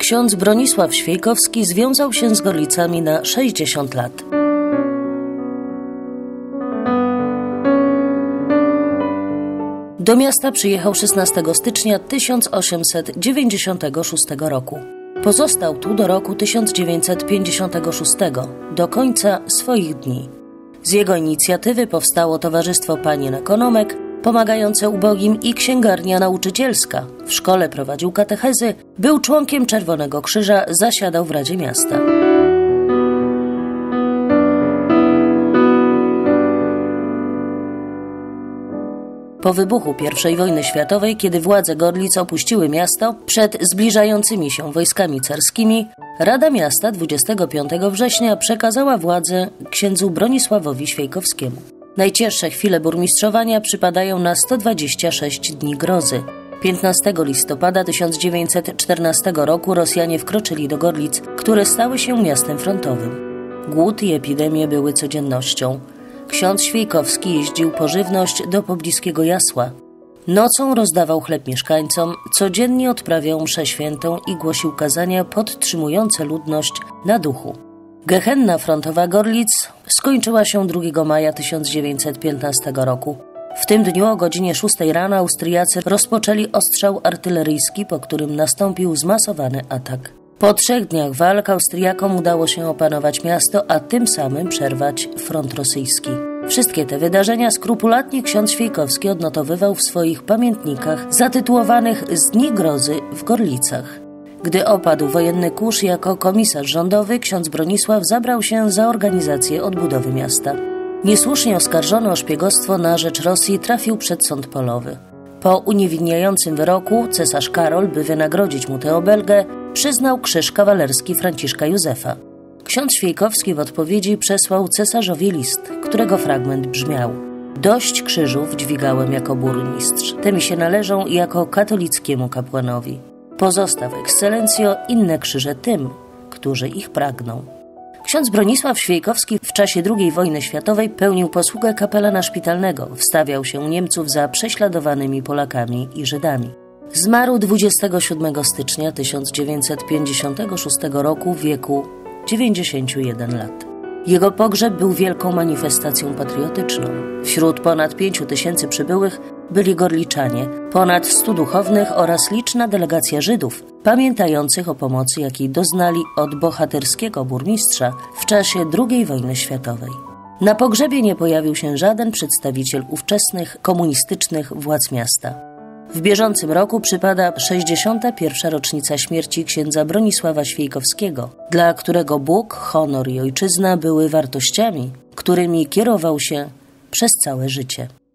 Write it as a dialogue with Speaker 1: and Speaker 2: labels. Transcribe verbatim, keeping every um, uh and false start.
Speaker 1: ksiądz Bronisław Świejkowski związał się z Gorlicami na sześćdziesiąt lat. Do miasta przyjechał szesnastego stycznia tysiąc osiemset dziewięćdziesiątego szóstego roku. Pozostał tu do roku tysiąc dziewięćset pięćdziesiątego szóstego, do końca swoich dni. Z jego inicjatywy powstało Towarzystwo Panien Ekonomek, pomagające ubogim, i księgarnia nauczycielska. W szkole prowadził katechezy, był członkiem Czerwonego Krzyża, zasiadał w Radzie Miasta. Po wybuchu pierwszej wojny światowej, kiedy władze Gorlic opuściły miasto przed zbliżającymi się wojskami carskimi, Rada Miasta dwudziestego piątego września przekazała władzę księdzu Bronisławowi Świejkowskiemu. Najcięższe chwile burmistrzowania przypadają na sto dwadzieścia sześć dni grozy. piętnastego listopada tysiąc dziewięćset czternastego roku Rosjanie wkroczyli do Gorlic, które stały się miastem frontowym. Głód i epidemie były codziennością. Ksiądz Świejkowski jeździł po żywność do pobliskiego Jasła. Nocą rozdawał chleb mieszkańcom, codziennie odprawiał mszę świętą i głosił kazania podtrzymujące ludność na duchu. Gehenna frontowa Gorlic skończyła się drugiego maja tysiąc dziewięćset piętnastego roku. W tym dniu o godzinie szóstej rano Austriacy rozpoczęli ostrzał artyleryjski, po którym nastąpił zmasowany atak. Po trzech dniach walk Austriakom udało się opanować miasto, a tym samym przerwać front rosyjski. Wszystkie te wydarzenia skrupulatnie ksiądz Świejkowski odnotowywał w swoich pamiętnikach zatytułowanych Z dni grozy w Gorlicach. Gdy opadł wojenny kurz, jako komisarz rządowy ksiądz Bronisław zabrał się za organizację odbudowy miasta. Niesłusznie oskarżony o szpiegostwo na rzecz Rosji trafił przed sąd polowy. Po uniewinniającym wyroku cesarz Karol, by wynagrodzić mu tę obelgę, przyznał krzyż kawalerski Franciszka Józefa. Ksiądz Świejkowski w odpowiedzi przesłał cesarzowi list, którego fragment brzmiał: Dość krzyżów dźwigałem jako burmistrz, te mi się należą jako katolickiemu kapłanowi. Pozostaw, ekscelencjo, inne krzyże tym, którzy ich pragną. Ksiądz Bronisław Świejkowski w czasie drugiej wojny światowej pełnił posługę kapelana szpitalnego, wstawiał się u Niemców za prześladowanymi Polakami i Żydami. Zmarł dwudziestego siódmego stycznia tysiąc dziewięćset pięćdziesiątego szóstego roku w wieku dziewięćdziesięciu jeden lat. Jego pogrzeb był wielką manifestacją patriotyczną. Wśród ponad pięciu tysięcy przybyłych byli Gorliczanie, ponad stu duchownych oraz liczna delegacja Żydów, pamiętających o pomocy, jakiej doznali od bohaterskiego burmistrza w czasie drugiej wojny światowej. Na pogrzebie nie pojawił się żaden przedstawiciel ówczesnych komunistycznych władz miasta. W bieżącym roku przypada sześćdziesiąta pierwsza rocznica śmierci księdza Bronisława Świejkowskiego, dla którego Bóg, honor i ojczyzna były wartościami, którymi kierował się przez całe życie.